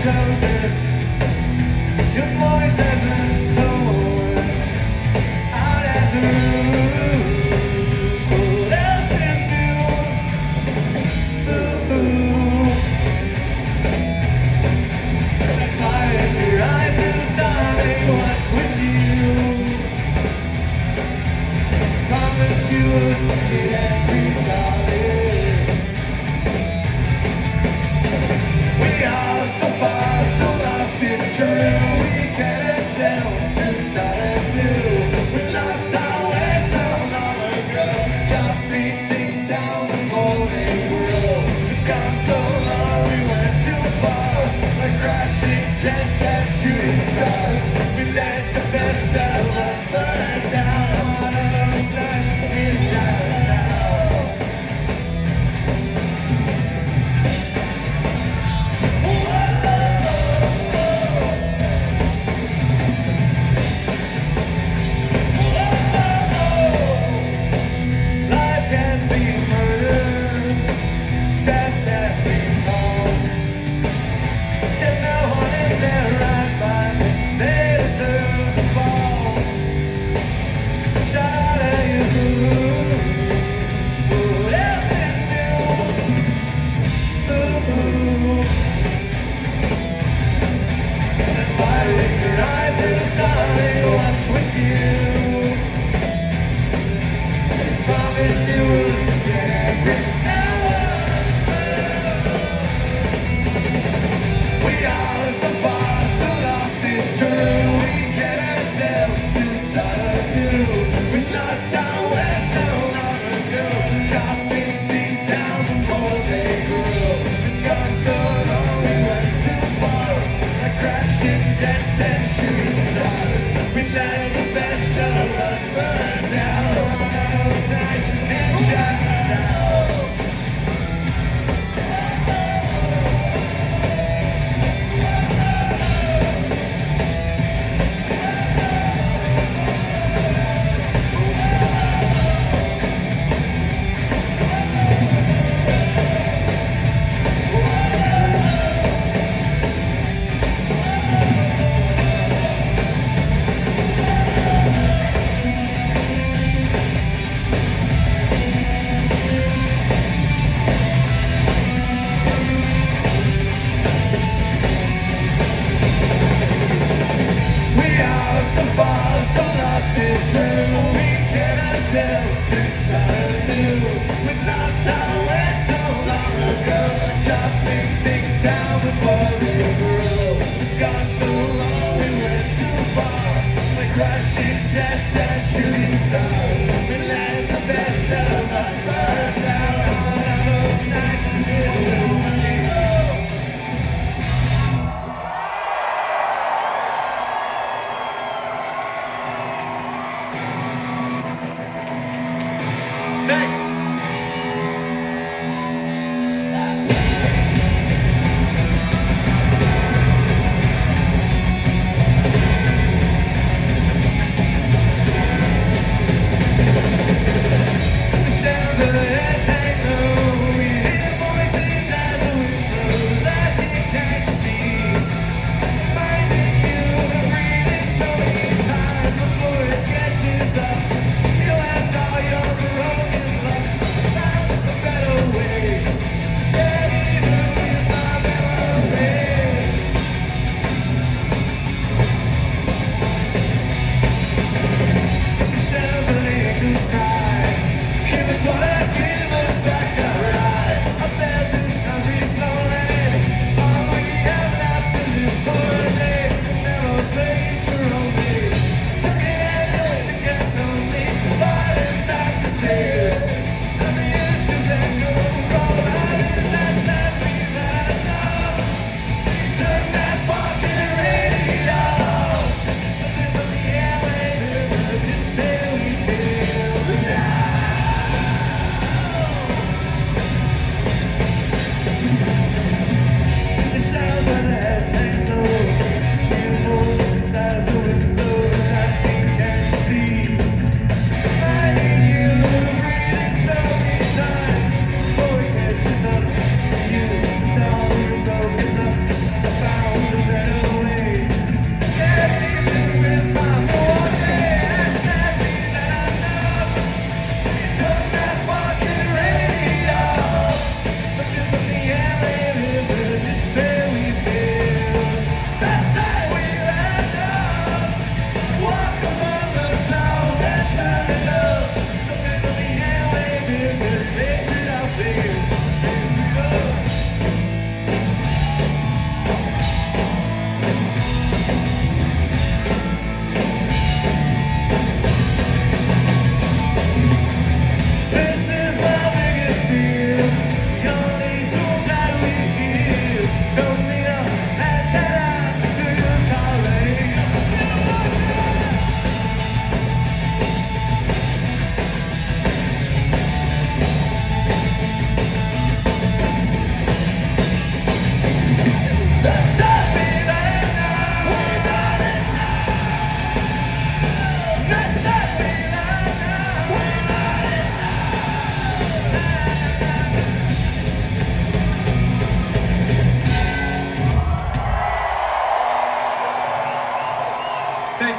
chosen. Your voice has been torn out at the roots. What else is new? That fire in your eyes and the starting what's with you. Promised you would get every darling. We are so far, so lost.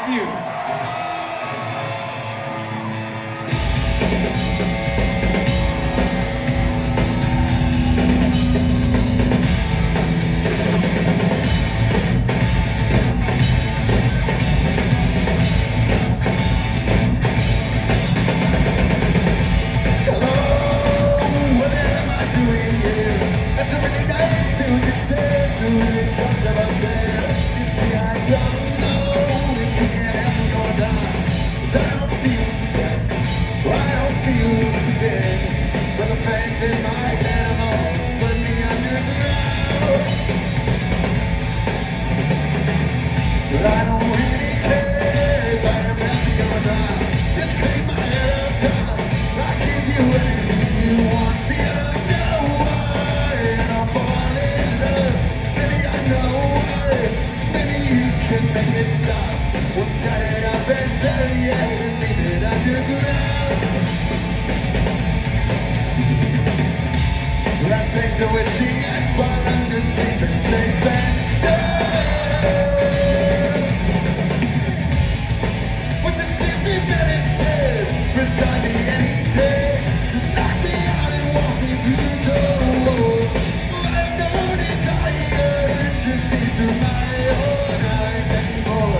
Thank you. To wishing I'd fall under sleep and safe and still. What's it still me medicine? Prescribe me anything. Knock me out and walk me through the door. I've no desire to see through my own eyes anymore.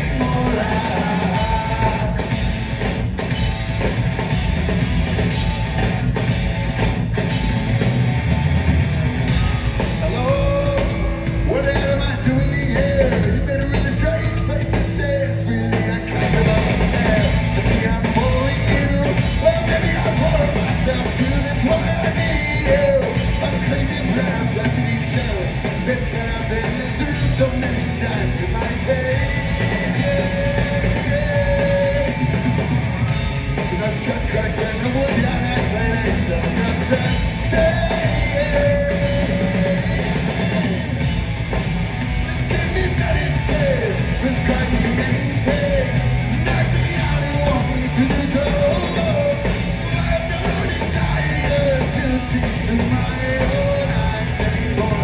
So many times in my day, I've struck right down the wood, yeah, that's when I struck up that day. Let's give me medicine, prescribe me anything, knock me out and walk me through the door. I have no desire to see through my own eyes anymore.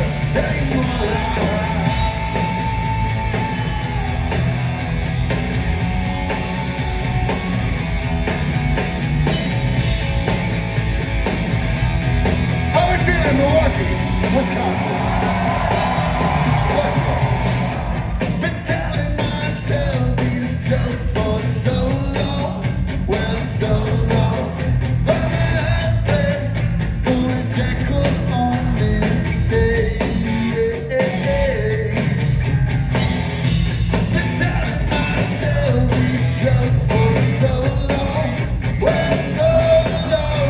Milwaukee, Wisconsin. Been telling myself these jokes for so long, well, so long. But my husband, who is echoes on this day. Been telling myself these jokes for so long, well, so long.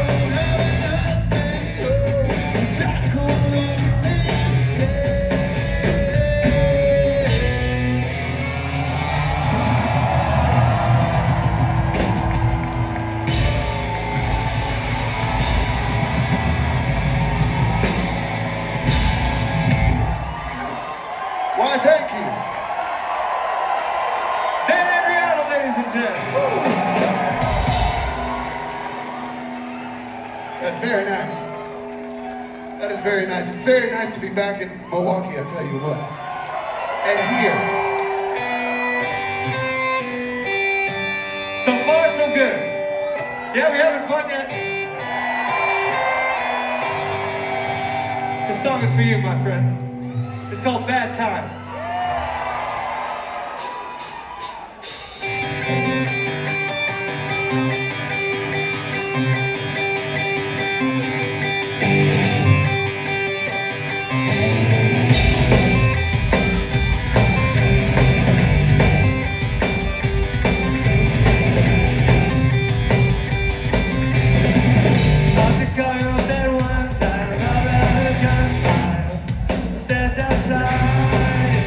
Why, thank you. Dan Adriano, ladies and gents. That's very nice. That is very nice. It's very nice to be back in Milwaukee, I'll tell you what. And here. So far, so good. Yeah, we having fun yet? This song is for you, my friend. It's called Bad Time. Stepped outside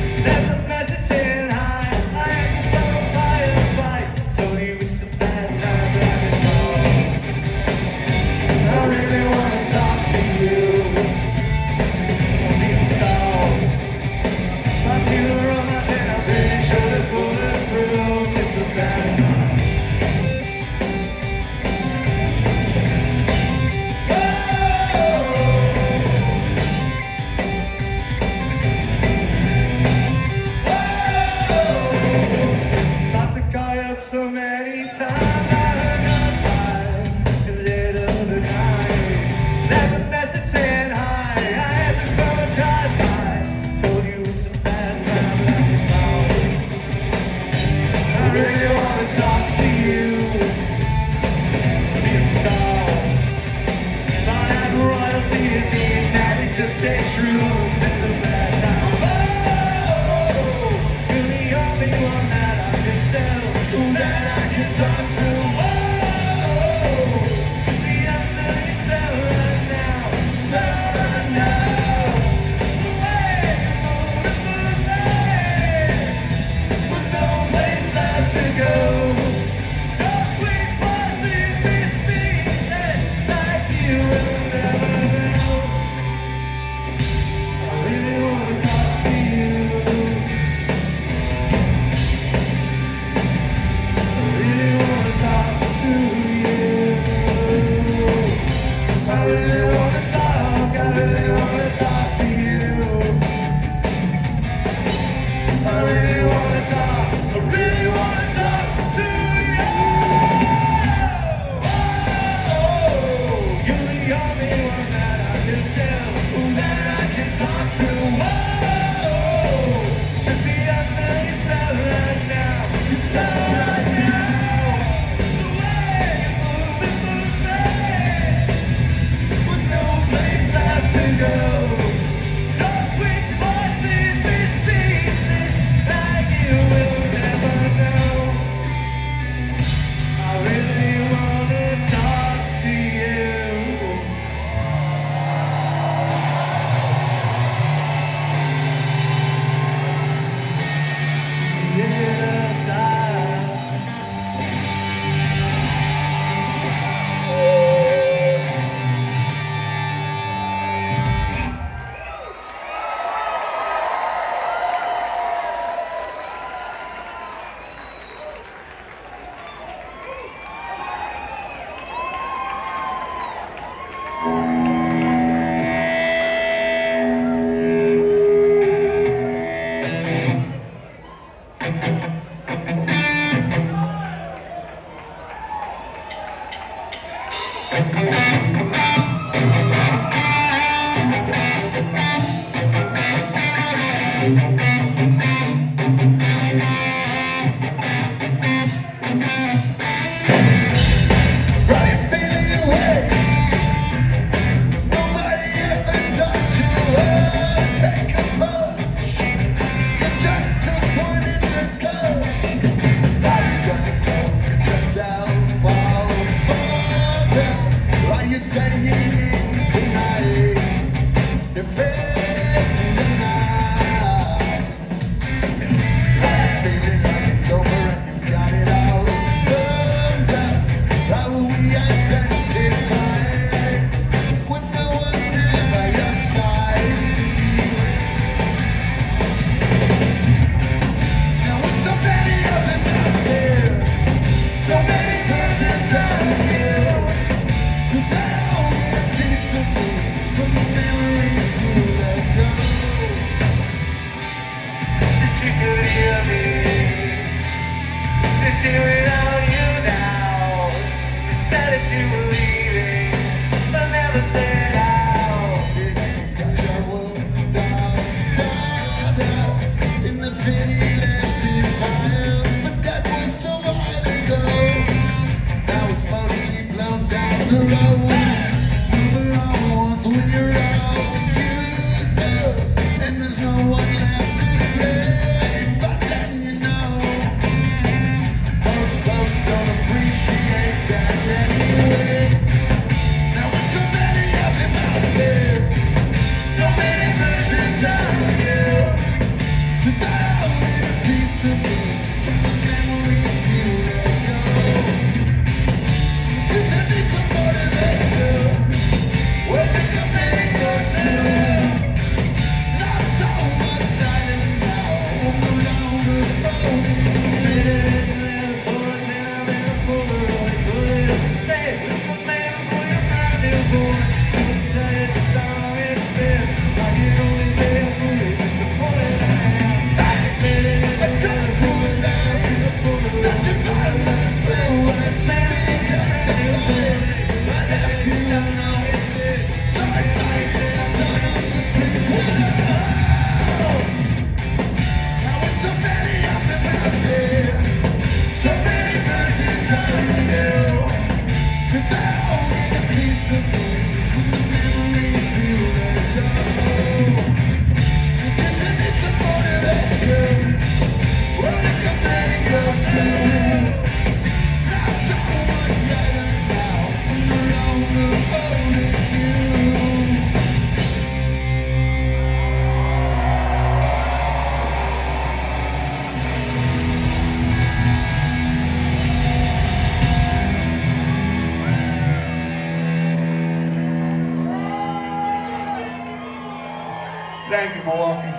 Thank you, Milwaukee.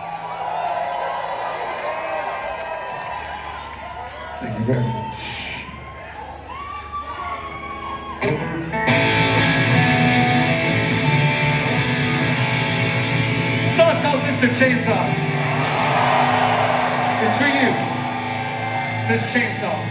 Thank you very much. Song's called Mr. Chainsaw. It's for you. This chainsaw.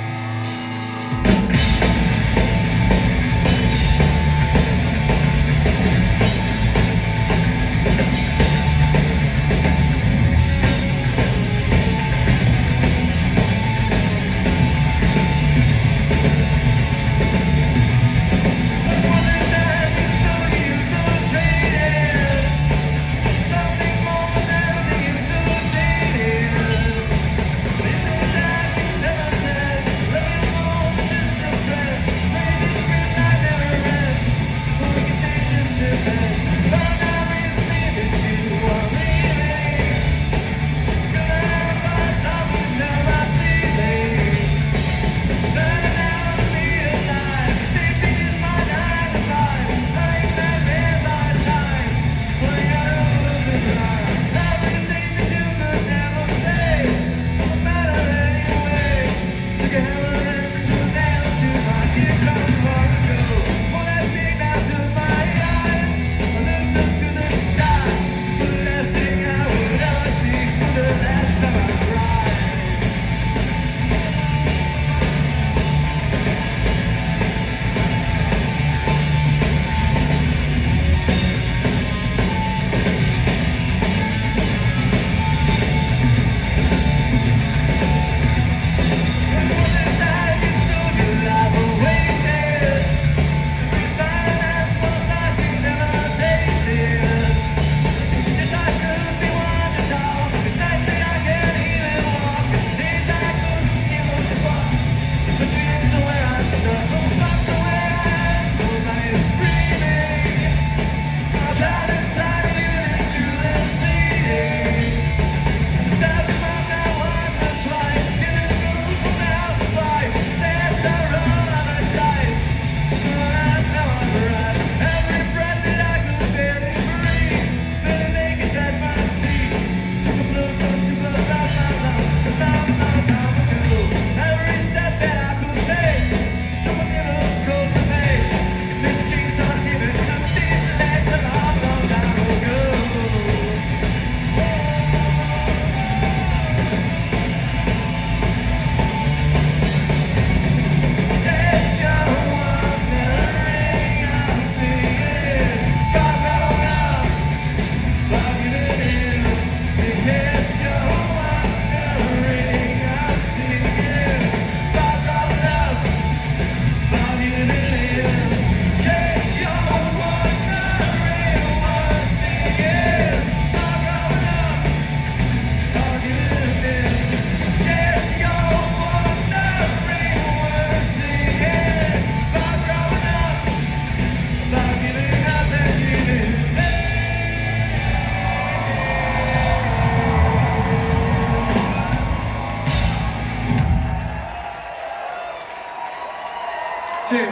Cheers.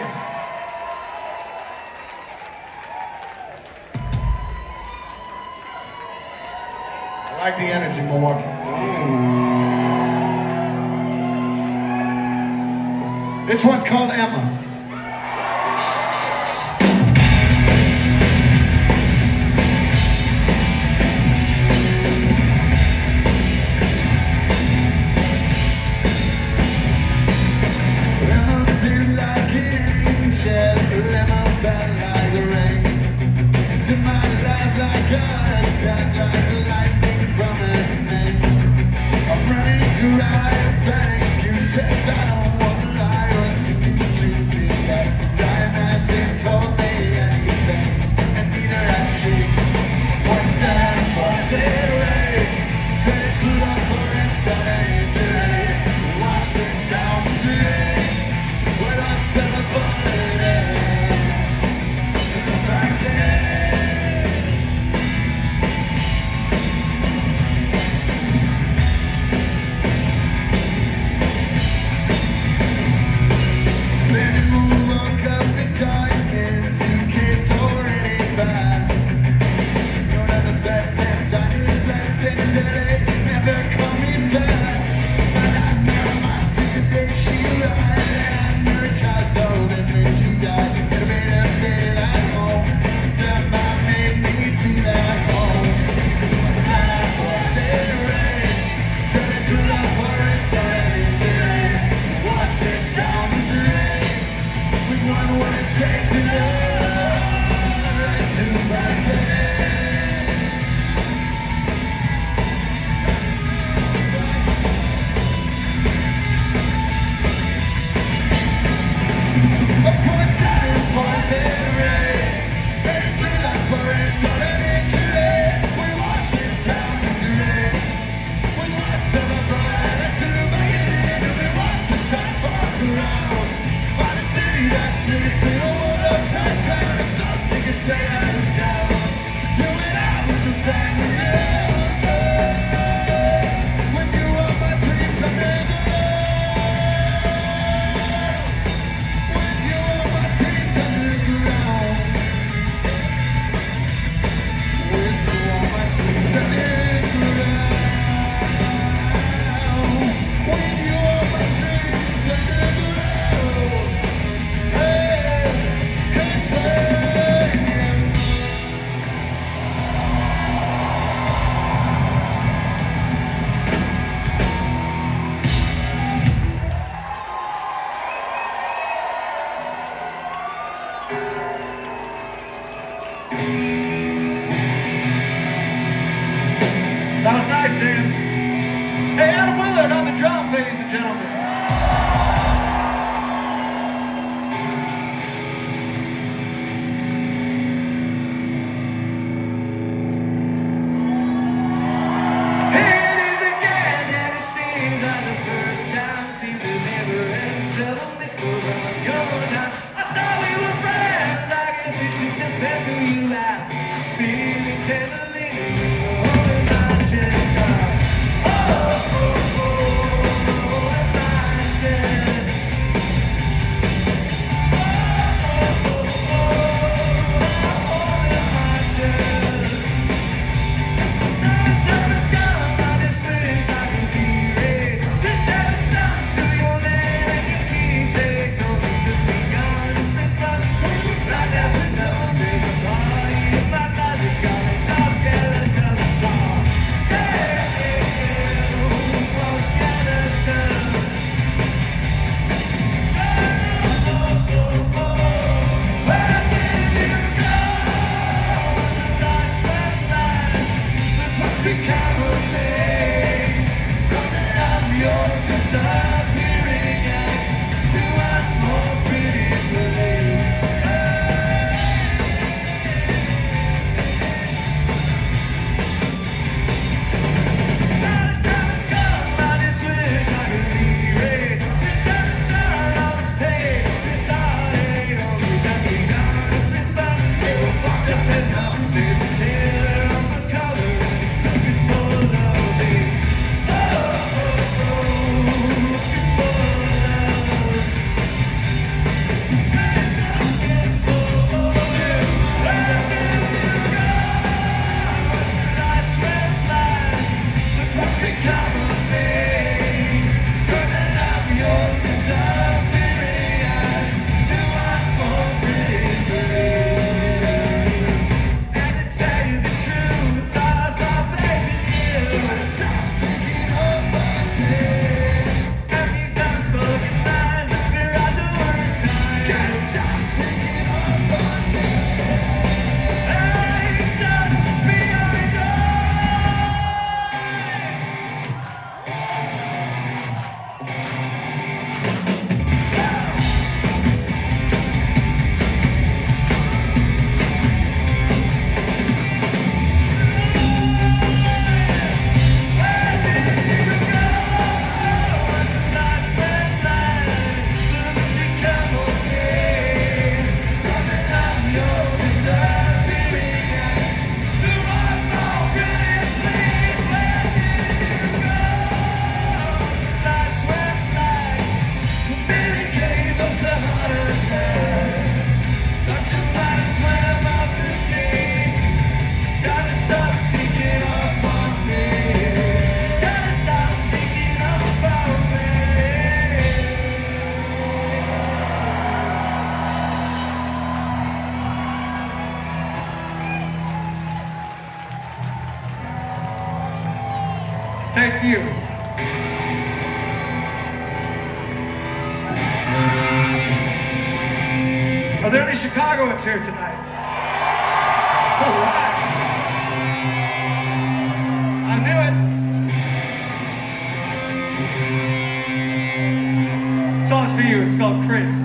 I like the energy, Milwaukee. This one's called Emma. Are there any Chicagoans here tonight? All right. I knew it. Song's for you. It's called Cringe.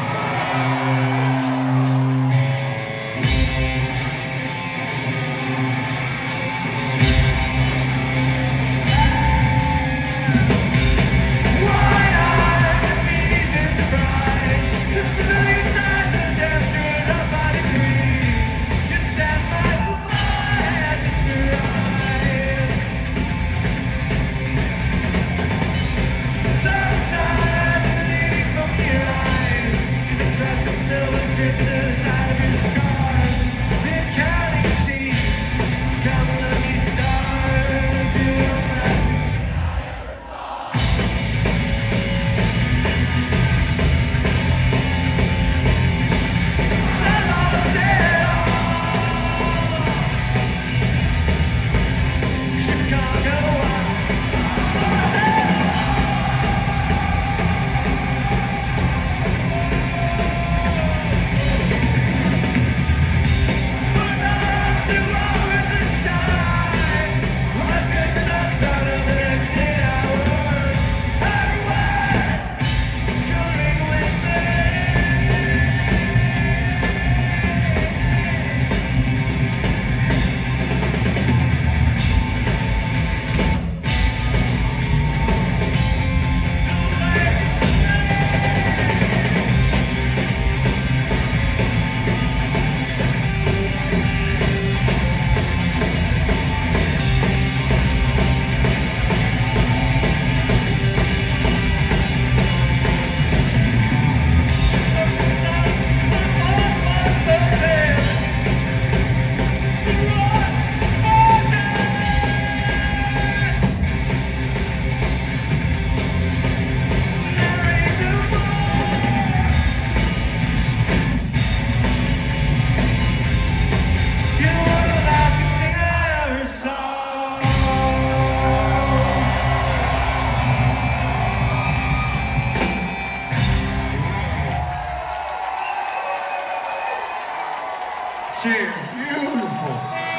Cheers. Beautiful.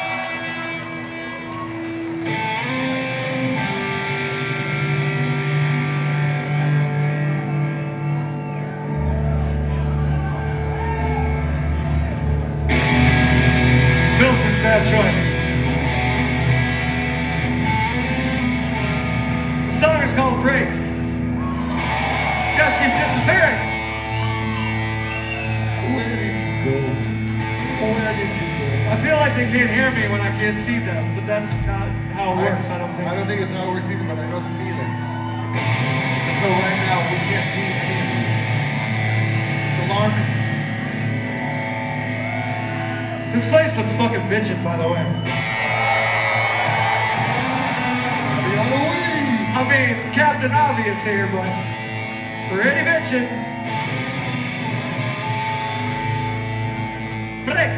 Milk is a bad choice. The song is called Break. You guys keep disappearing. Where did you go? Where did you go? I feel like they can't hear me when I can't see them, but that's not how it works, I don't think. I don't think it's how it works either, but I know the feeling. So right now, we can't see any of you. It's alarming. This place looks fucking bitchin', by the way. Be on the way. I mean, Captain Obvious here, but pretty bitchin'. Break.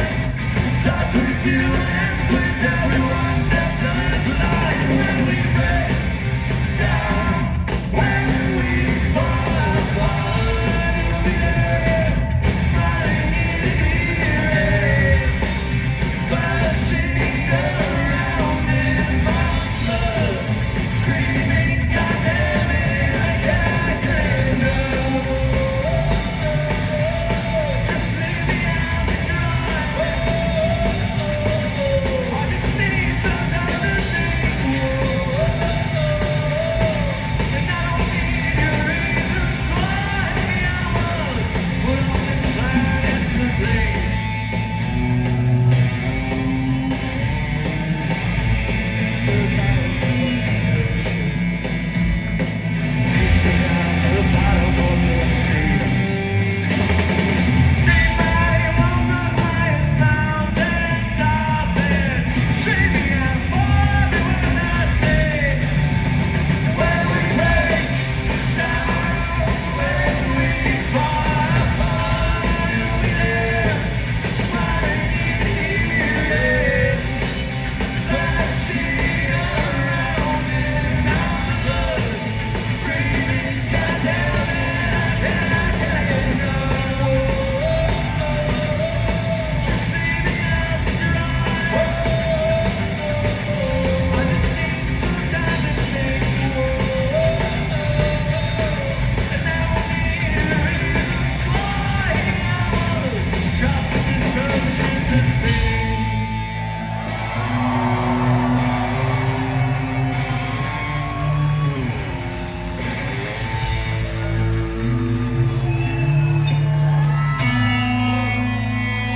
Starts with you and ends with everyone. Dead to live life when we break.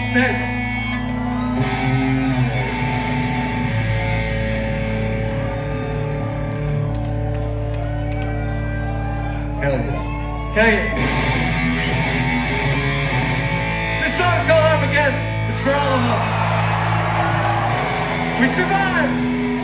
Thanks. Hell yeah. Hell yeah. This song's called Armageddon. It's for all of us. We survived.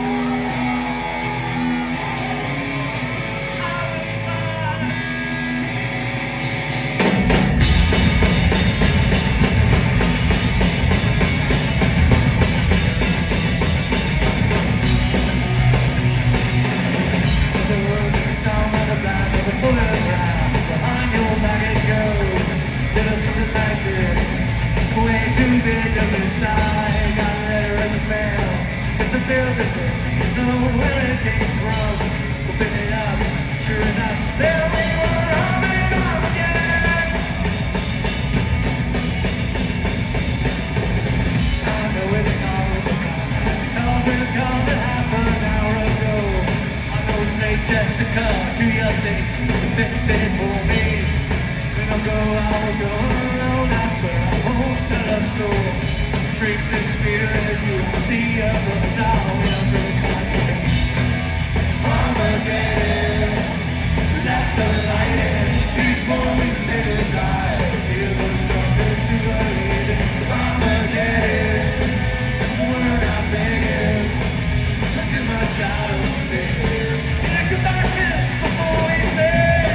Jessica, do your thing, fix it for me. When I go, I'll go alone. I swear I won't tell a soul. Drink this beer and you'll see a sound of the kindness. Armageddon, let the light in before we say goodbye. It was something to believe in. Armageddon, we're not begging. There's too much out of there. Darkness before we say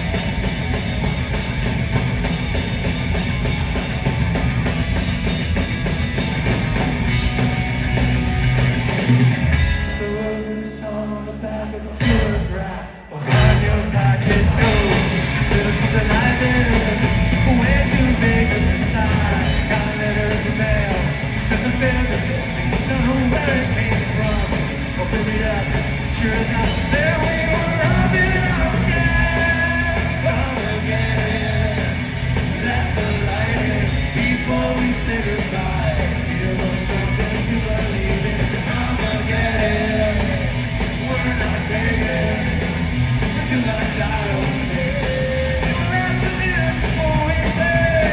the words in the song on the back of a photograph behind your pocket goes. There's something like this, way too big of the sign. Got a letter in the mail, says the benefit, don't know where it came from. Open it up, sure enough, there we were, up in again. Armageddon, let the light in before we say goodbye. Give us something to believe in. Armageddon, we're not begging, too much out of there. Last a minute before we say,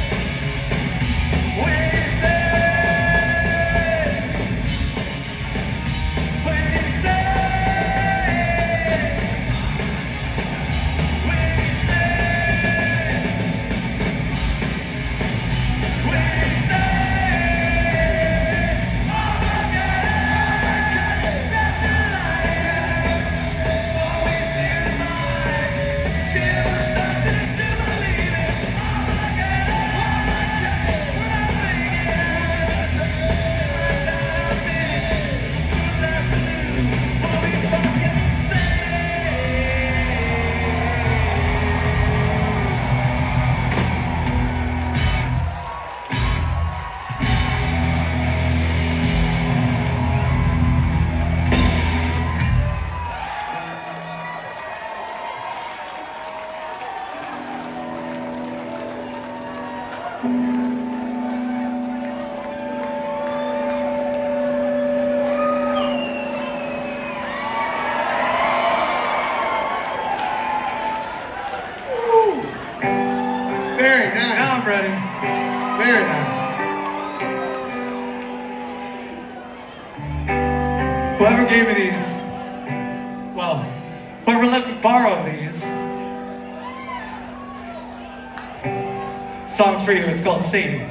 Very nice. Now I'm ready. Very nice. Whoever gave me these, well, whoever let me borrow these, song's for you. It's called Sadie.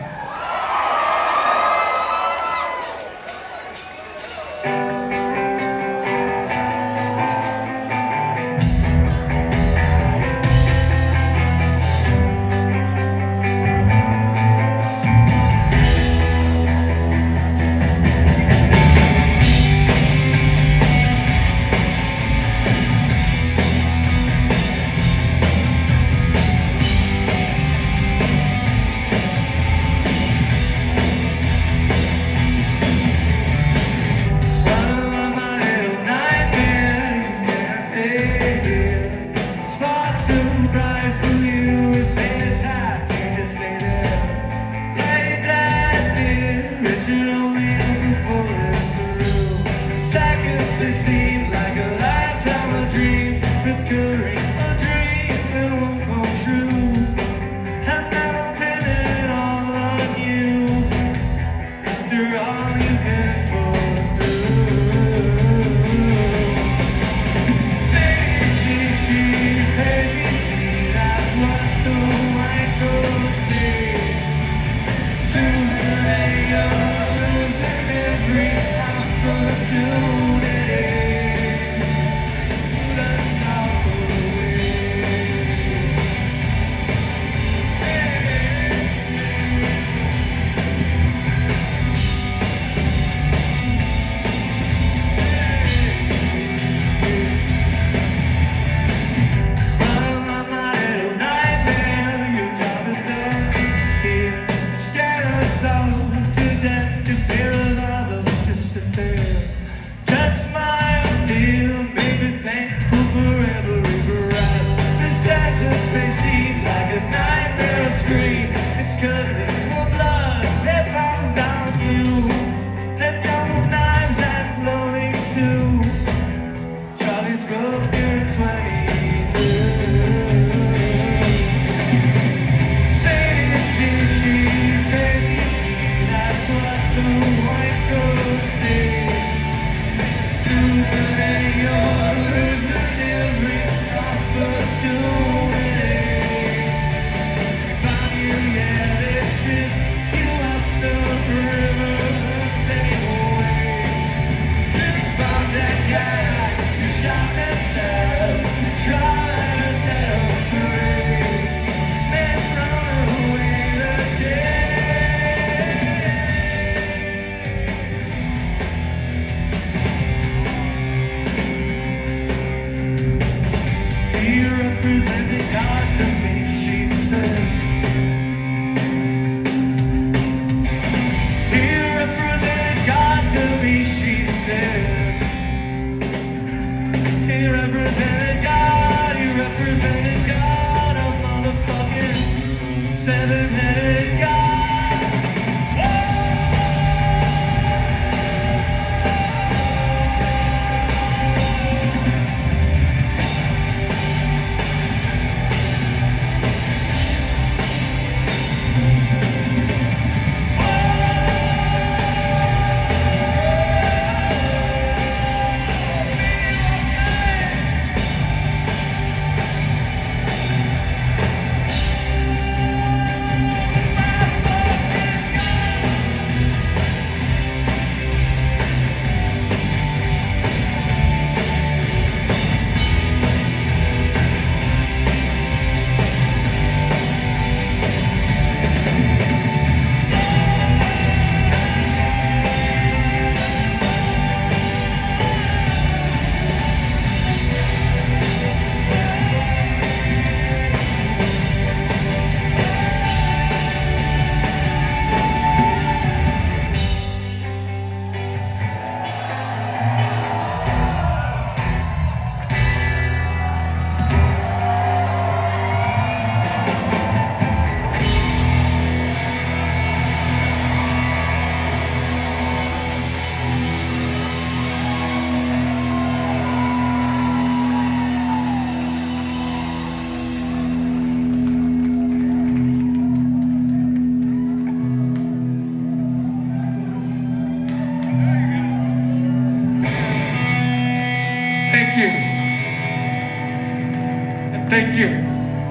Thank you.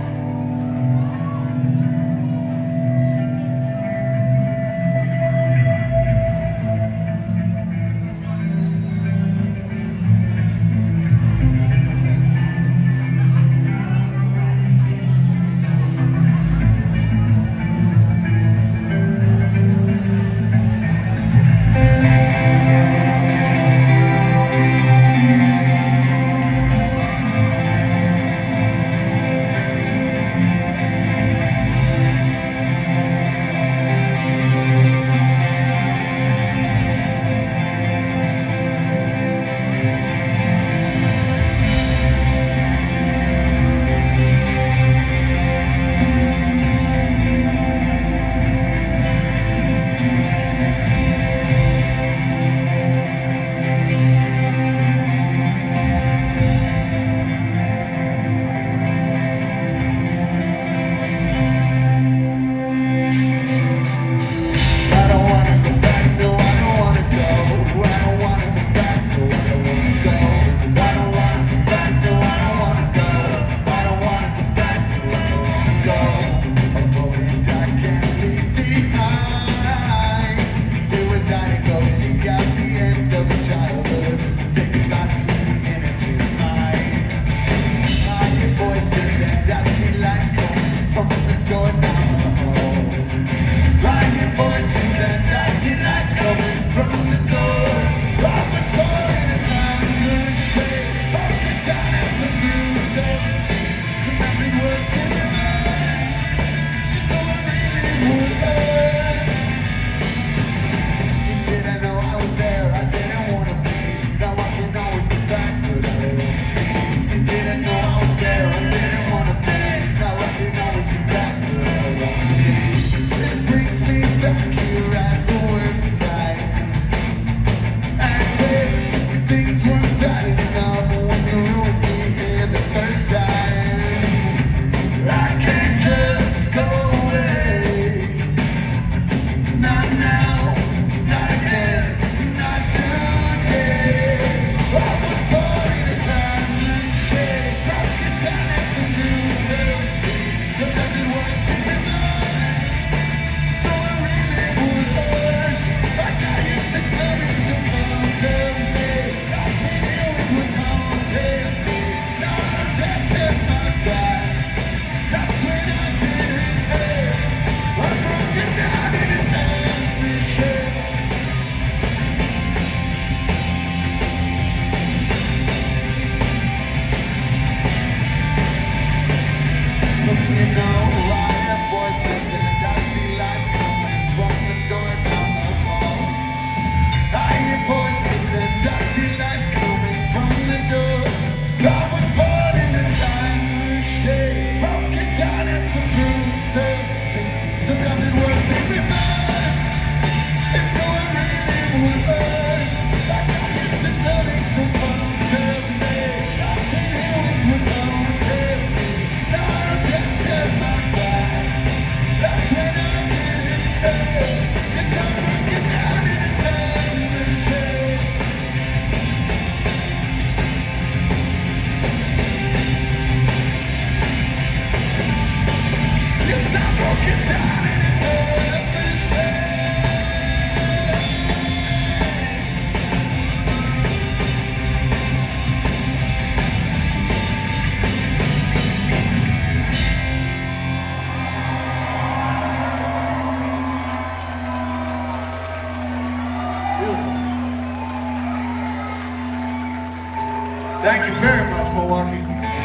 Thank you very much, Milwaukee.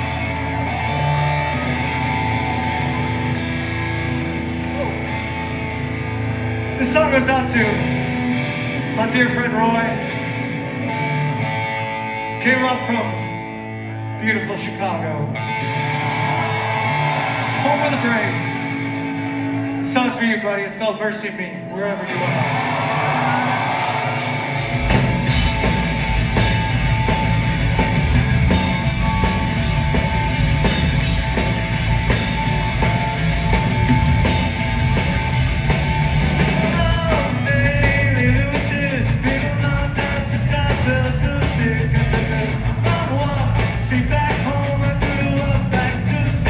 This song goes out to my dear friend Roy. Came up from beautiful Chicago, home of the brave. This song's for you, buddy. It's called Mercy Me, wherever you are. Back home, I grew up back to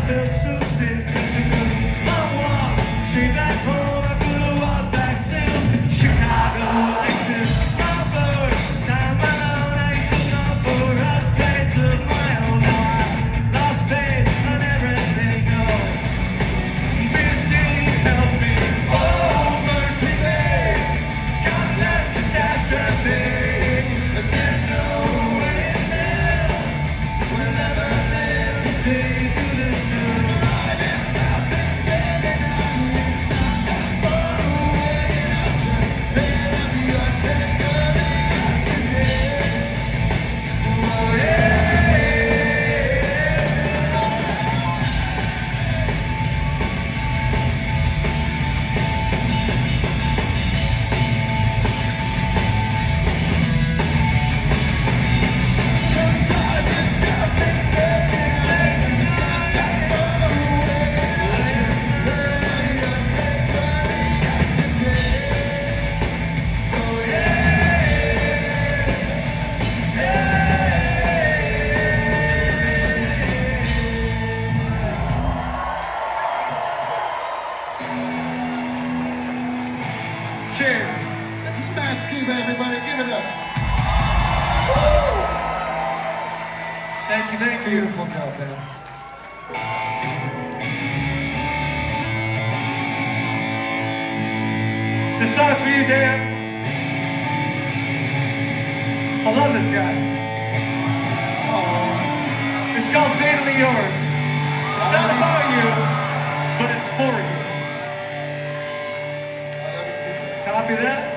felt so sick. I took a long walk straight back home. I could have walked back to Chicago. I said, Robert, time alone. I used to go for a place of my own. Now I lost faith on everything. Oh, this city helped me. Oh, mercy me. God bless catastrophe. And there's no way in hell we'll ever live to see through the sun. Riding south and sailing out, it's not that far away. Baby, I'll take a leap today. Oh yeah. Sometimes it's up and failing, saying not that far away. Baby, I'll take a leap today. Oh Cheers. This is Matt Skiba, everybody. Give it up. Thank you, thank you. Beautiful job, man. This song's for you, Dan. I love this guy. It's called Fatally Yours. It's not about you, but it's for you. I love you too. Copy that?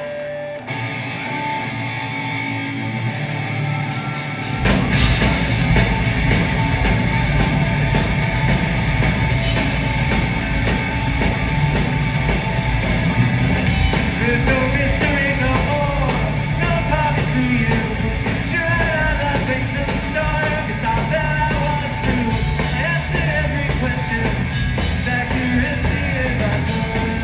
There's no mystery no more. It's no talking to you. Sure, I had other things in store. Guess I bet I was through. I answered every question as accurately as I could.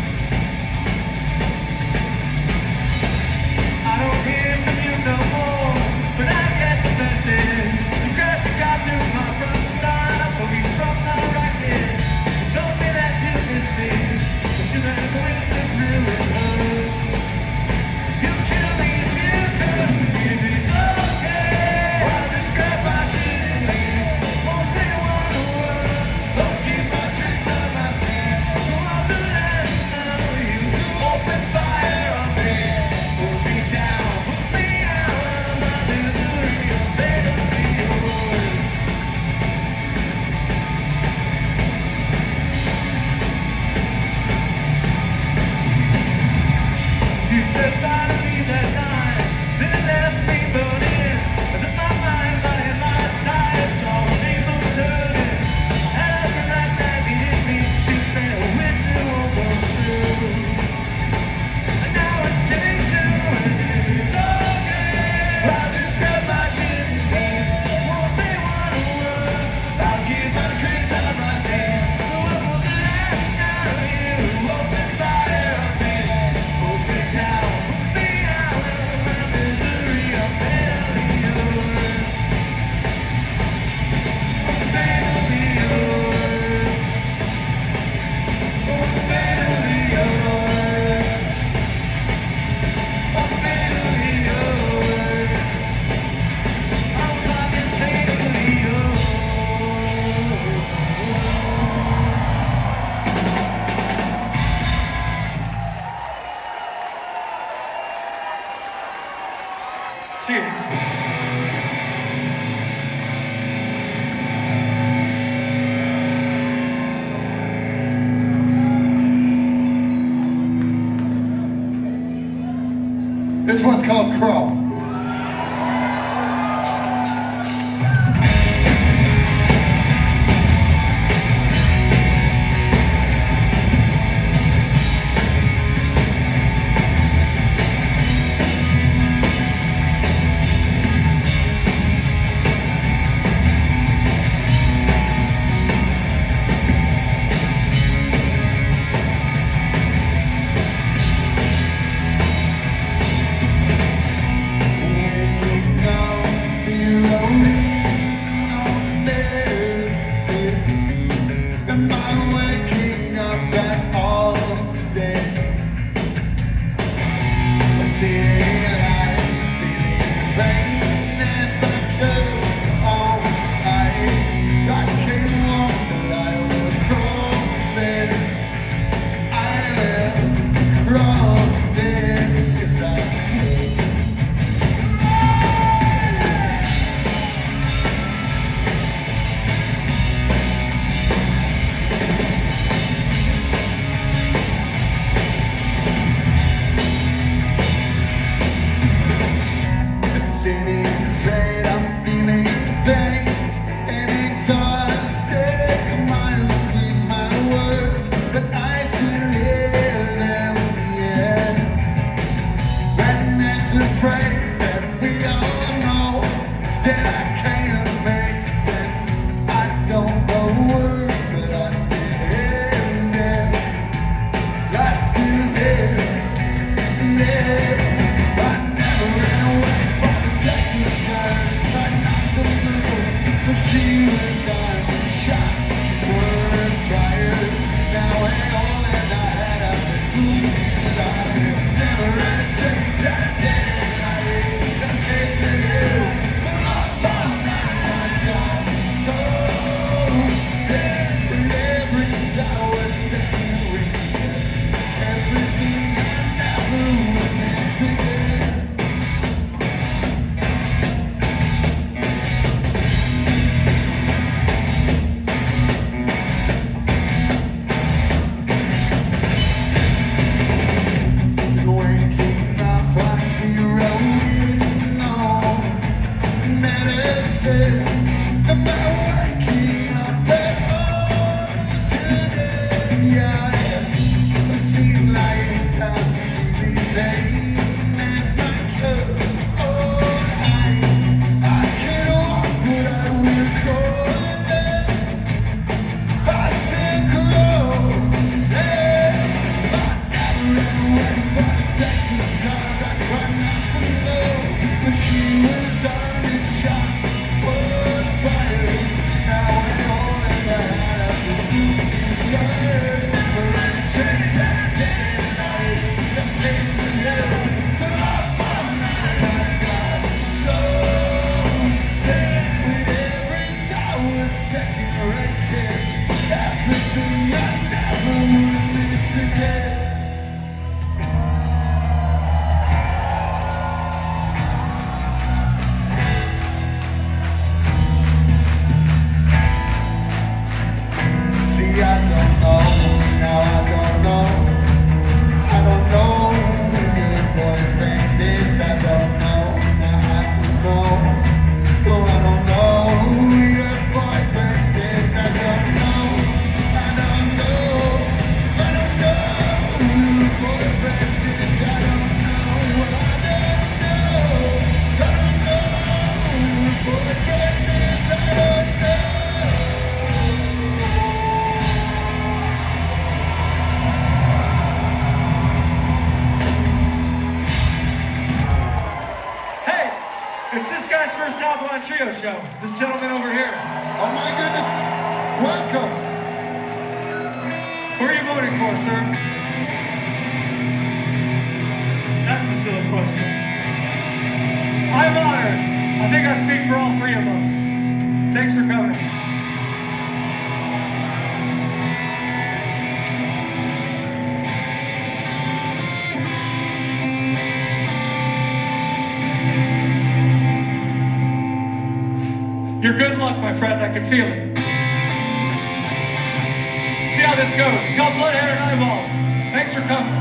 I don't hear from you no more, but I get the message. The crash you got through my front door. I pulled you from the rocket. You told me that you missed me, but you never went through it. You kill me if you could. If it's okay, I'll just grab my shit and leave. Won't say one word. Don't keep my tricks on my sleeve. So I'll do that now. You open fire on me. Put me down, put me out of my misery. I'm fatally yours. You said bye to me that night, then it left me burning. And in my mind, by my side, saw tables turning. And after that night, you hit me, she made a whistle won't come true. And now it's getting to an end. It's okay. I'll just grab my shit and leave. Won't say one word. I'll keep my tricks out of my skin. So I will do that now. You open fire on me. Put me down, put me out of my misery. I'm fatally yours. I'm fatally yours. I'm fatally yours. I'm fatally yours. I'm fucking fatally yours. Cheers. This one's called Crawl. radio show. This gentleman over here. Oh my goodness. Welcome. Who are you voting for, sir? That's a silly question. I'm honored. I think I speak for all three of us. Thanks for coming. You're good luck, my friend. I can feel it. See how this goes. It's called Blood, Hair, and Eyeballs. Thanks for coming.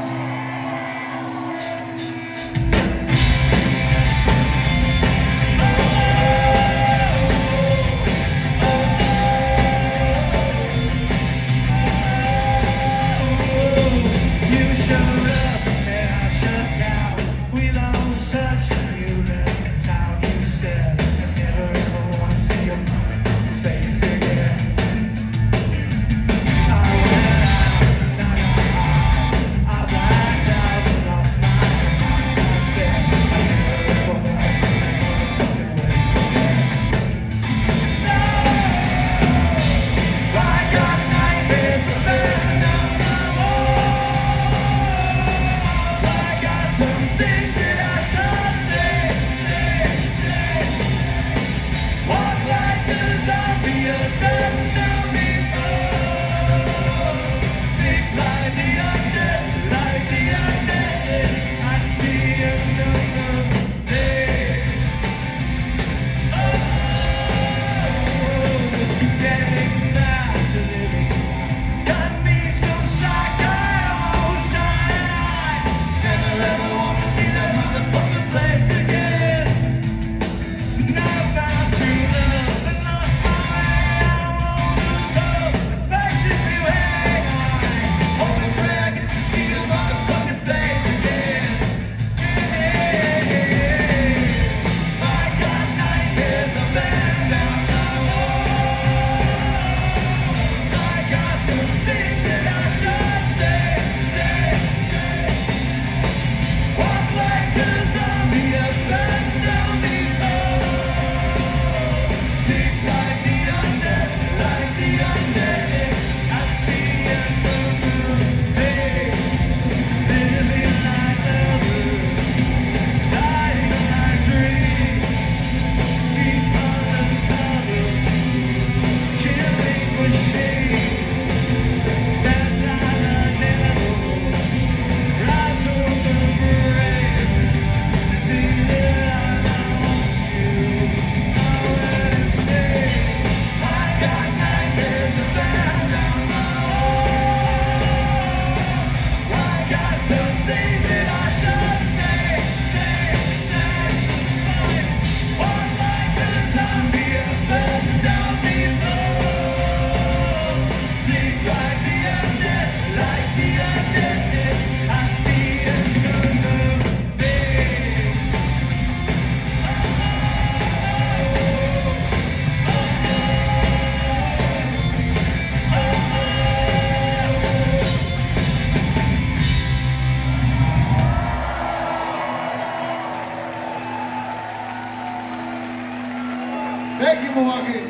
Thank you, Milwaukee.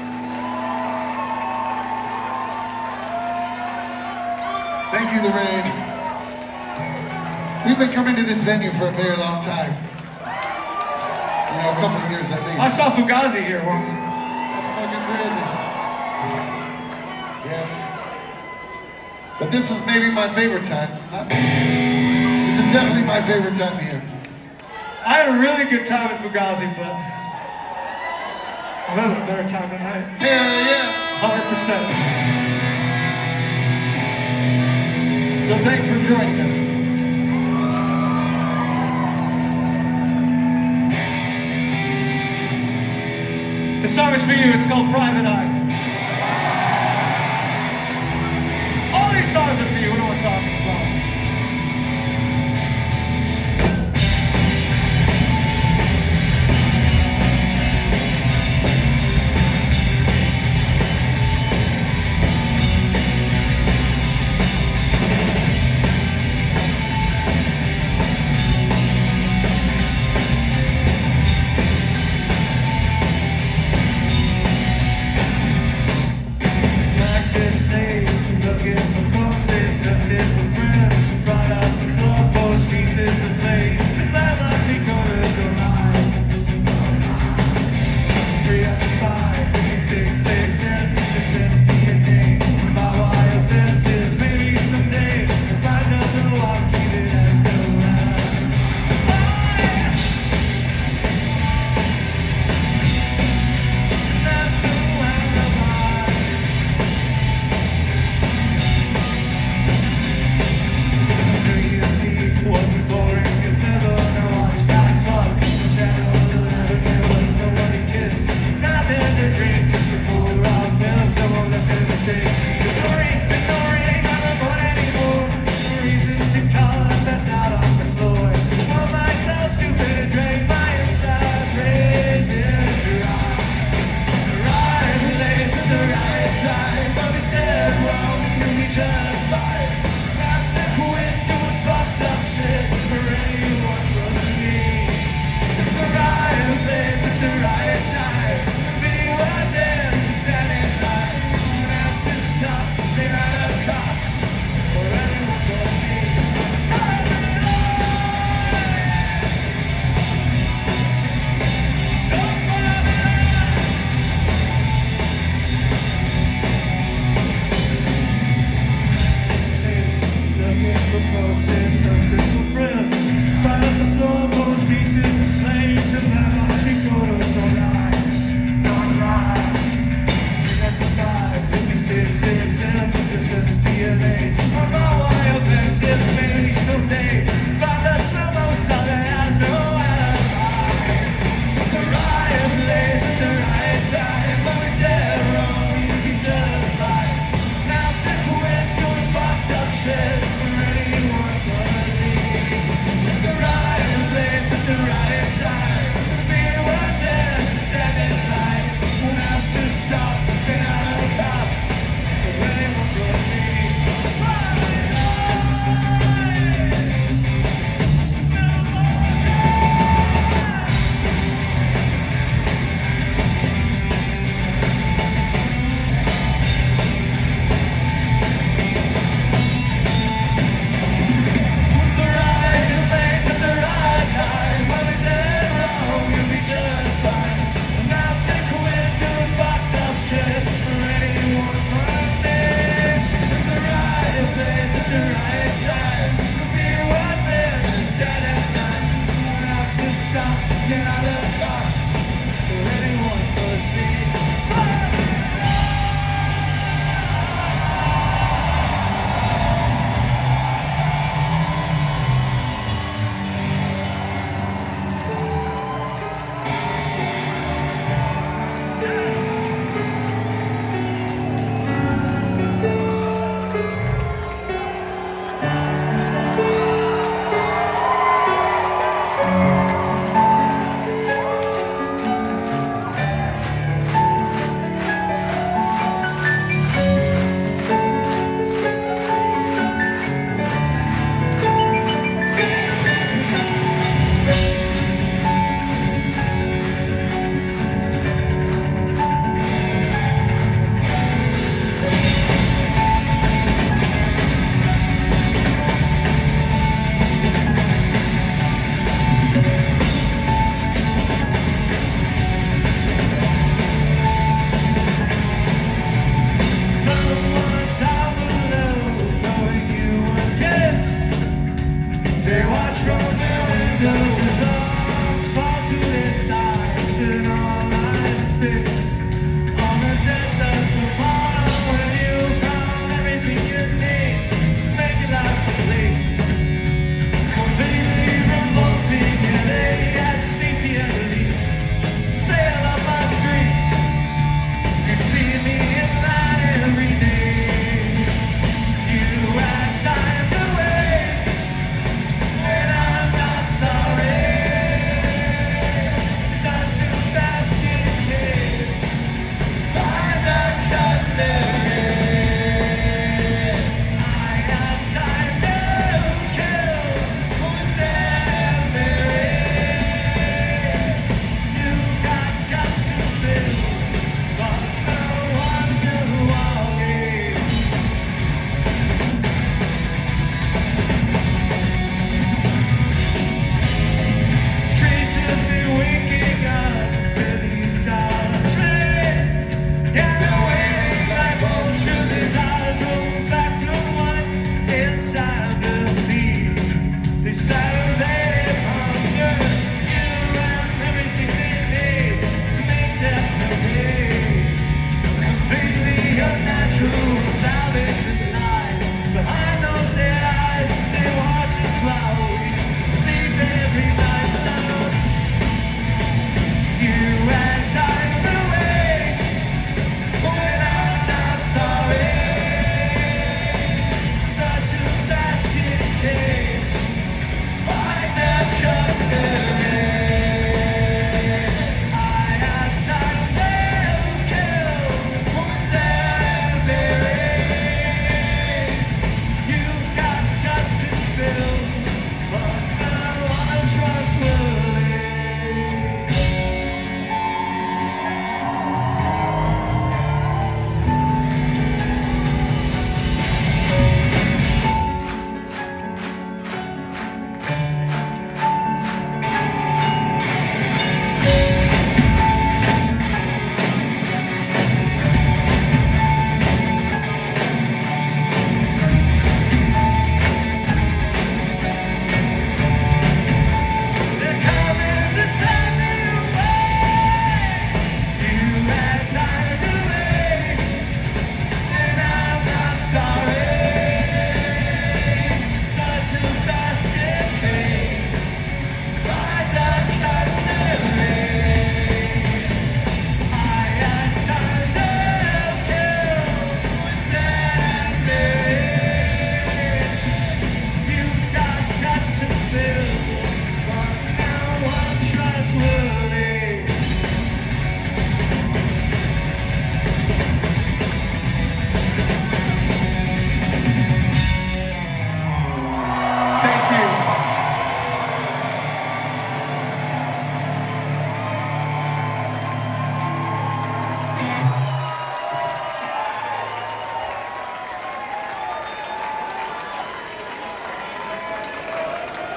Thank you, the Rave. We've been coming to this venue for a very long time. You know, a couple of years, I think. I saw Fugazi here once. That's fucking crazy. Yes. But this is maybe my favorite time. Not maybe. This is definitely my favorite time here. I had a really good time at Fugazi, but I'm having a better time tonight. Hell yeah. 100%. So thanks for joining us. This song is for you. It's called Private Eye. All these songs are for you. What am I talking about?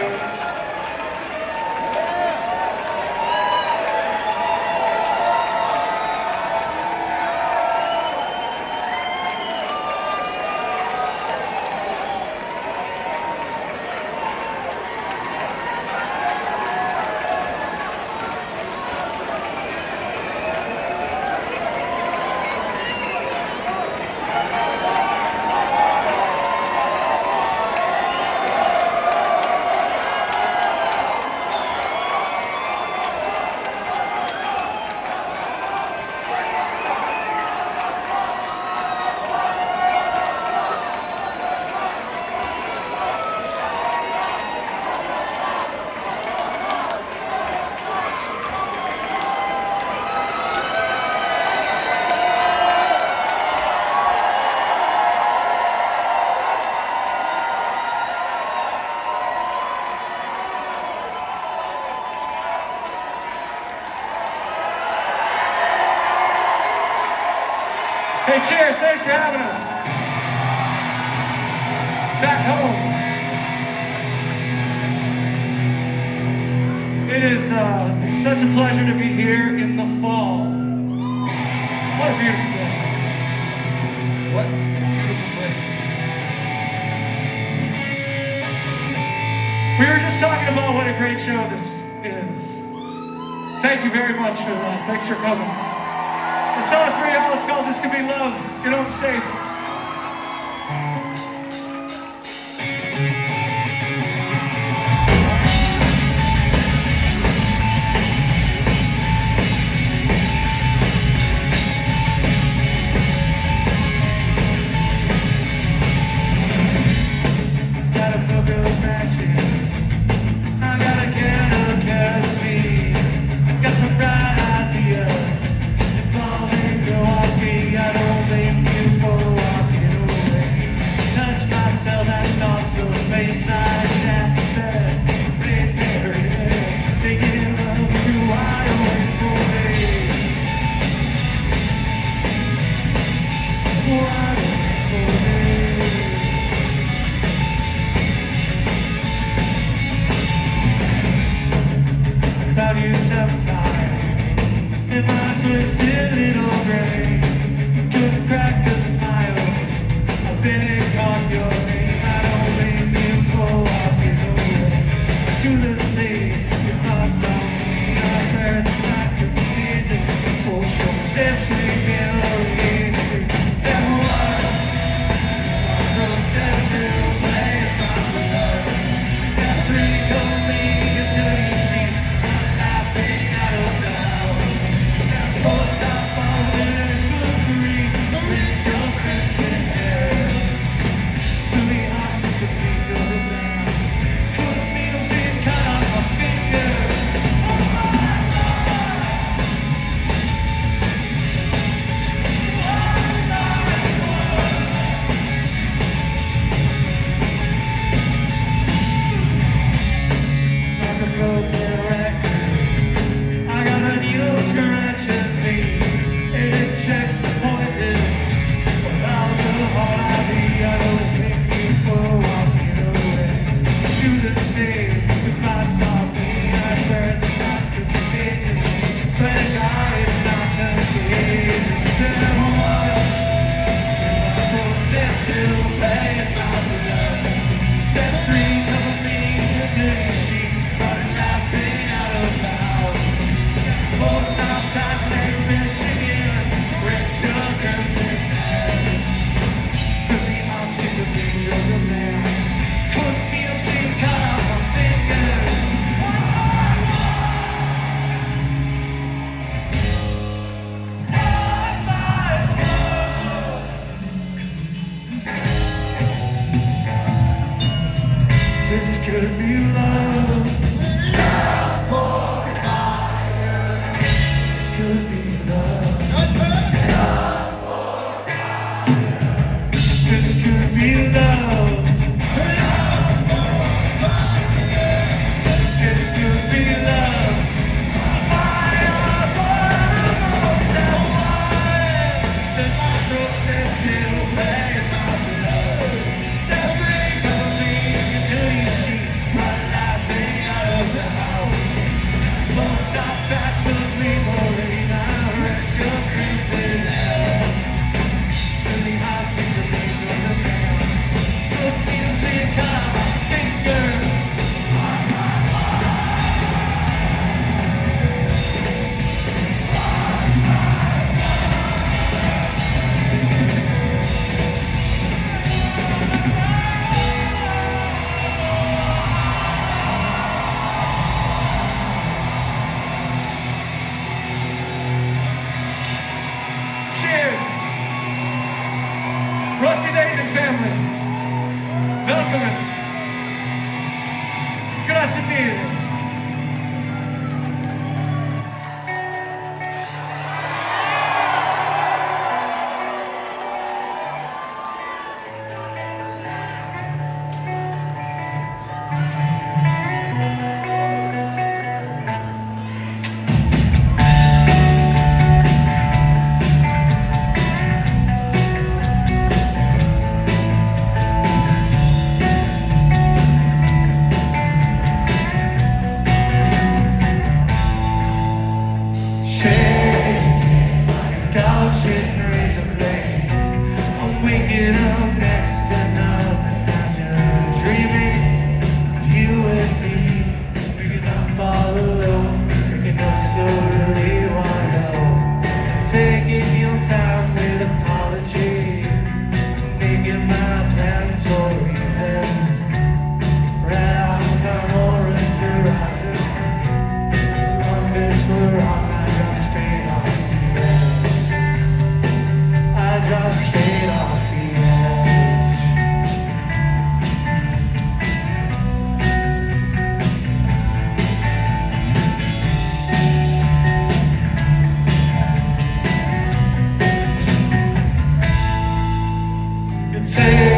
Hey, cheers, thanks for having us. Back home. It is it's such a pleasure to be here in the fall. What a beautiful day. What a beautiful place. We were just talking about what a great show this is. Thank you very much for that. Thanks for coming. The song's for y'all. It's called This Could Be Love. Get home safe. Got a book of matches. I got a can of kerosene. Got some bright ideas. Milwaukee, I don't blame you for walking away. Touch myself and thoughts of things I shan't bed. Thinking of you wide awake for me. Wide awake for me. I found you sometime in my twisted little brain. Couldn't crack a smile. I've been and caught your name. I don't blame you for walking away. Do the same if I saw me. I swear it's not contagious. 4 short steps we can release. Step 1, step 2, play it by the love. Step 3, go make a dirty sheet. Laughing out of the house. Step 4, stop all the cookery. Rinse your crimson hair. To be hostage of these other bands. Put needles in, cut off my fingers. Like a broken record, I got a needle scratching me. It injects the poisons of alcohol. I don't think you for walking away. Do the same if I saw me. I swear it's not contagious. Swear to God it's not contagious. Step 1, step 2, play it by the love. Step 3, cover me in a dirty sheet. Running laughing out of the house. Step 4, stop that late Michigan. Rinse your crimson hands. To be hostage of these other bands. Put needles in, cut off my fingers. This could be love. Love for fire. This could be love. Love for fire. This could be love. Love for fire. This could be love. Fire for step 1, step 2, play by the love. Step 3, cover me in your dirty sheets. My life Välkommen! Grazie mille! Waking up next to nothing after dreaming of you and me. Waking up all alone, waking up so really wide open. Taking your time with apologies, making my plans for even. Red out on orange horizon, long bits were on, I drove straight off the edge. I drove straight off. Take